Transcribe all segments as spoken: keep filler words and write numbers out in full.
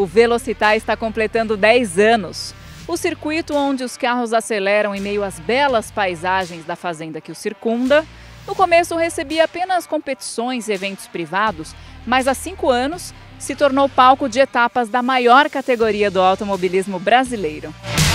O Velocitar está completando dez anos. O circuito onde os carros aceleram em meio às belas paisagens da fazenda que o circunda, no começo recebia apenas competições e eventos privados, mas há cinco anos se tornou palco de etapas da maior categoria do automobilismo brasileiro.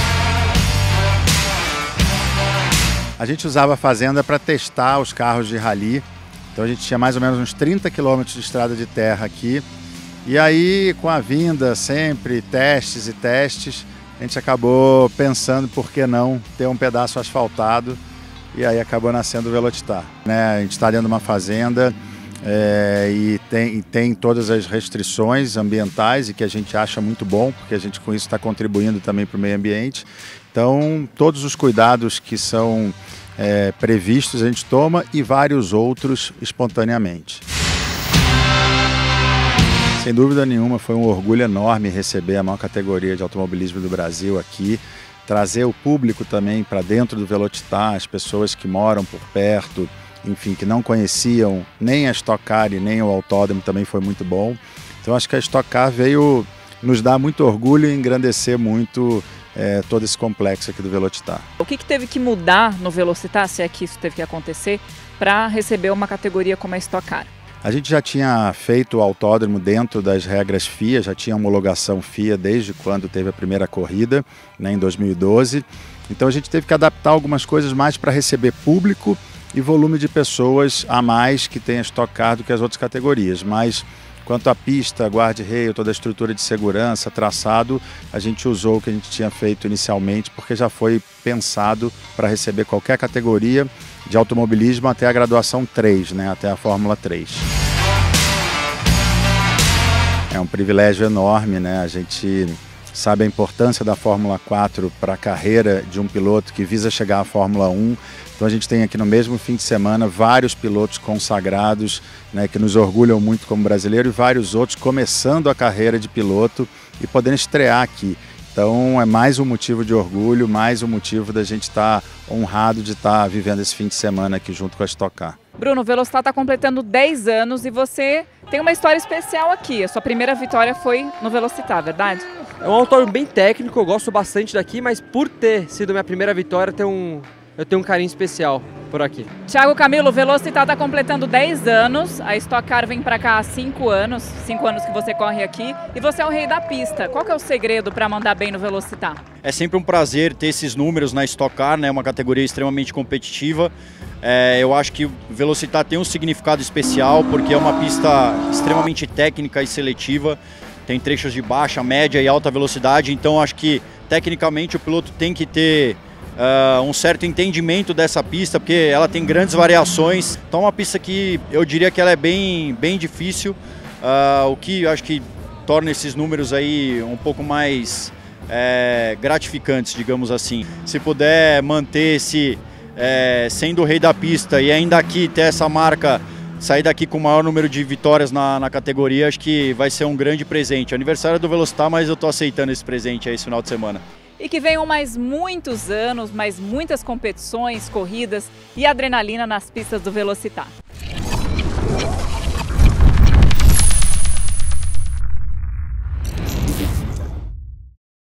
A gente usava a fazenda para testar os carros de rally, então a gente tinha mais ou menos uns trinta quilômetros de estrada de terra aqui. E aí, com a vinda sempre, testes e testes, a gente acabou pensando por que não ter um pedaço asfaltado, e aí acabou nascendo o Velocitar. Né? A gente está dentro de uma fazenda é, e, tem, e tem todas as restrições ambientais, e que a gente acha muito bom, porque a gente com isso está contribuindo também para o meio ambiente. Então, todos os cuidados que são é, previstos a gente toma, e vários outros espontaneamente. Sem dúvida nenhuma, foi um orgulho enorme receber a maior categoria de automobilismo do Brasil aqui, trazer o público também para dentro do Velocitar, as pessoas que moram por perto, enfim, que não conheciam nem a Stock Car e nem o autódromo, também foi muito bom. Então acho que a Stock Car veio nos dar muito orgulho e engrandecer muito é, todo esse complexo aqui do Velocitar. O que, que teve que mudar no Velocitar, se é que isso teve que acontecer, para receber uma categoria como a Stock Car? A gente já tinha feito o autódromo dentro das regras F I A, já tinha homologação F I A desde quando teve a primeira corrida, né, em dois mil e doze. Então a gente teve que adaptar algumas coisas mais para receber público e volume de pessoas a mais que tem a Stock Car do que as outras categorias. Mas quanto à pista, guarda-rail, toda a estrutura de segurança, traçado, a gente usou o que a gente tinha feito inicialmente, porque já foi pensado para receber qualquer categoria de automobilismo até a graduação três, né, até a Fórmula três. É um privilégio enorme, né? A gente sabe a importância da Fórmula quatro para a carreira de um piloto que visa chegar à Fórmula um. Então a gente tem aqui no mesmo fim de semana vários pilotos consagrados, né, que nos orgulham muito como brasileiro, e vários outros começando a carreira de piloto e podendo estrear aqui. Então é mais um motivo de orgulho, mais um motivo da gente estar honrado de estar vivendo esse fim de semana aqui junto com a Stock Car. Bruno, o Velocitar está completando dez anos e você tem uma história especial aqui. A sua primeira vitória foi no Velocitar, verdade? É um autódromo bem técnico, eu gosto bastante daqui, mas por ter sido minha primeira vitória, tem um... eu tenho um carinho especial por aqui. Thiago Camilo, o Velocitar está completando dez anos, a Stock Car vem para cá há cinco anos, cinco anos que você corre aqui, e você é o rei da pista. Qual que é o segredo para mandar bem no Velocitar? É sempre um prazer ter esses números na Stock Car, né? Uma categoria extremamente competitiva. É, eu acho que o Velocitar tem um significado especial, porque é uma pista extremamente técnica e seletiva. Tem trechos de baixa, média e alta velocidade, então acho que tecnicamente o piloto tem que ter Uh, um certo entendimento dessa pista, porque ela tem grandes variações. Então é uma pista que eu diria que ela é bem, bem difícil, uh, o que eu acho que torna esses números aí um pouco mais é, gratificantes, digamos assim. Se puder manter esse, é, sendo o rei da pista e ainda aqui ter essa marca, sair daqui com o maior número de vitórias na, na categoria, acho que vai ser um grande presente. Aniversário do Velocitar, mas eu estou aceitando esse presente aí esse final de semana. E que venham mais muitos anos, mais muitas competições, corridas e adrenalina nas pistas do Velocitar.